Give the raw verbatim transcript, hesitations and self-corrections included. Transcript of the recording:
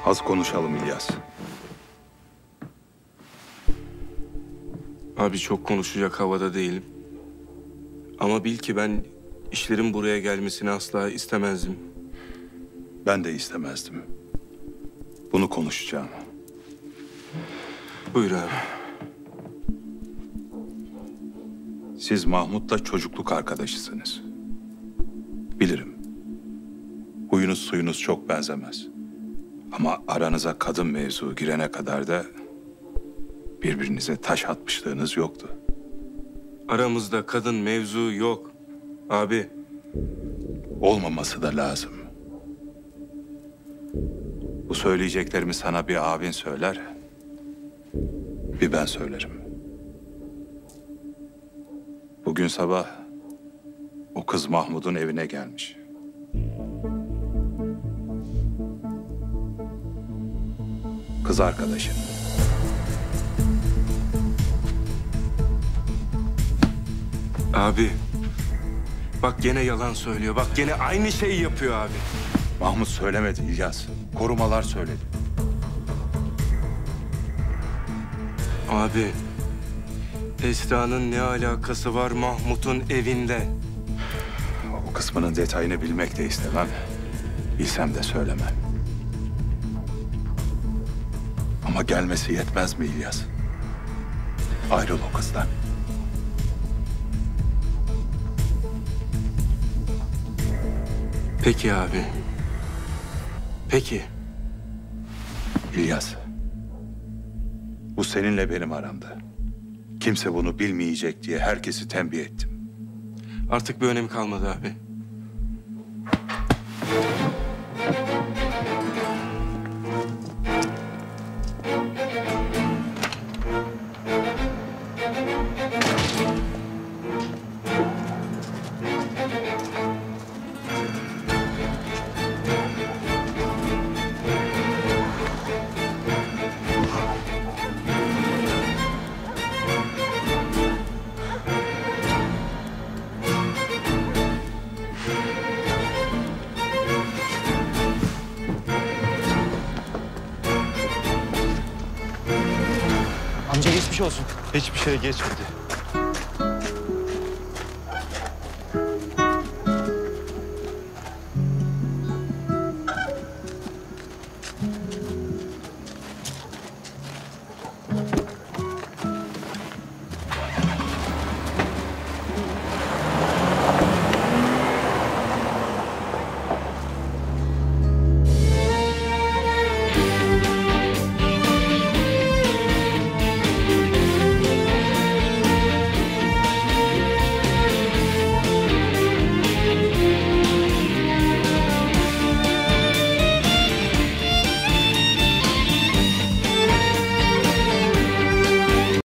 Az konuşalım İlyas. Abi çok konuşacak havada değilim. Ama bil ki ben işlerin buraya gelmesini asla istemezdim. Ben de istemezdim. Bunu konuşacağım. Buyur abi. Siz Mahmut'la çocukluk arkadaşısınız. Bilirim. Huyunuz suyunuz çok benzemez. Ama aranıza kadın mevzu girene kadar da birbirinize taş atmışlığınız yoktu. Aramızda kadın mevzu yok. Abi. Olmaması da lazım. Bu söyleyeceklerimi sana bir abin söyler, bir ben söylerim. Bugün sabah o kız Mahmut'un evine gelmiş. Kız arkadaşın. Abi. Bak gene yalan söylüyor. Bak gene aynı şeyi yapıyor abi. Mahmut söylemedi İlyas. Korumalar söyledi. Abi. Esra'nın ne alakası var Mahmut'un evinde? O kısmının detayını bilmek de istemem. Bilsem de söylemem. Ama gelmesi yetmez mi İlyas? Ayrıl o kızdan. Peki abi. Peki. İlyas. Bu seninle benim aramda. Kimse bunu bilmeyecek diye herkesi tembih ettim. Artık bir önemi kalmadı abi. Amca geçmiş olsun. Hiçbir şey geçmedi.